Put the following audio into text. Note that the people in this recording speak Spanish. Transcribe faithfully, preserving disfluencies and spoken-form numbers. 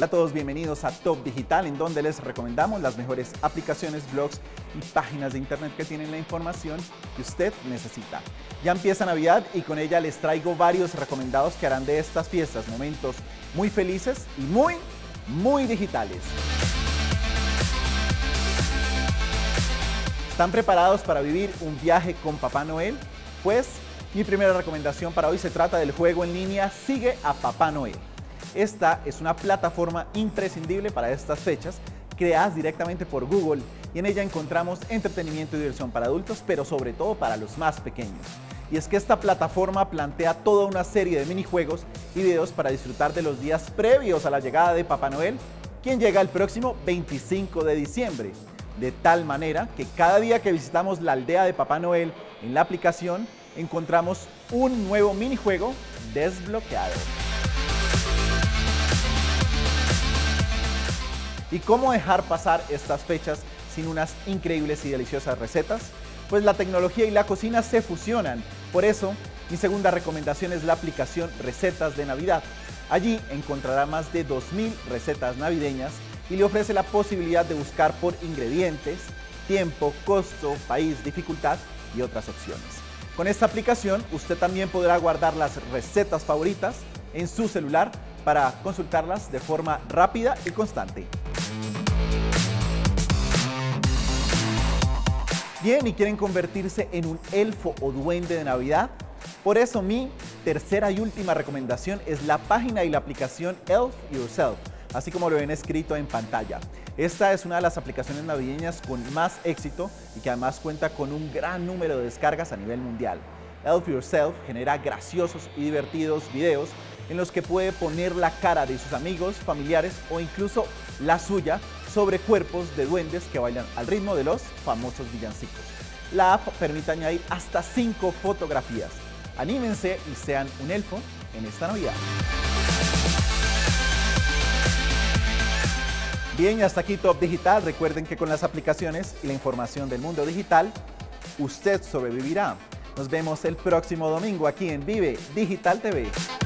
Hola a todos, bienvenidos a Top Digital, en donde les recomendamos las mejores aplicaciones, blogs y páginas de internet que tienen la información que usted necesita. Ya empieza Navidad y con ella les traigo varios recomendados que harán de estas fiestas momentos muy felices y muy, muy digitales. ¿Están preparados para vivir un viaje con Papá Noel? Pues mi primera recomendación para hoy se trata del juego en línea Sigue a Papá Noel. Esta es una plataforma imprescindible para estas fechas, creada directamente por Google, y en ella encontramos entretenimiento y diversión para adultos, pero sobre todo para los más pequeños. Y es que esta plataforma plantea toda una serie de minijuegos y videos para disfrutar de los días previos a la llegada de Papá Noel, quien llega el próximo veinticinco de diciembre. De tal manera que cada día que visitamos la aldea de Papá Noel en la aplicación, encontramos un nuevo minijuego desbloqueado. ¿Y cómo dejar pasar estas fechas sin unas increíbles y deliciosas recetas? Pues la tecnología y la cocina se fusionan. Por eso, mi segunda recomendación es la aplicación Recetas de Navidad. Allí encontrará más de dos mil recetas navideñas y le ofrece la posibilidad de buscar por ingredientes, tiempo, costo, país, dificultad y otras opciones. Con esta aplicación, usted también podrá guardar las recetas favoritas en su celular para consultarlas de forma rápida y constante. Bien, ¿y quieren convertirse en un elfo o duende de Navidad? Por eso mi tercera y última recomendación es la página y la aplicación Elf Yourself, así como lo ven escrito en pantalla. Esta es una de las aplicaciones navideñas con más éxito y que además cuenta con un gran número de descargas a nivel mundial. Elf Yourself genera graciosos y divertidos videos en los que puede poner la cara de sus amigos, familiares o incluso la suya sobre cuerpos de duendes que bailan al ritmo de los famosos villancicos. La app permite añadir hasta cinco fotografías. Anímense y sean un elfo en esta Navidad. Bien, y hasta aquí Top Digital. Recuerden que con las aplicaciones y la información del mundo digital, usted sobrevivirá. Nos vemos el próximo domingo aquí en Vive Digital T V.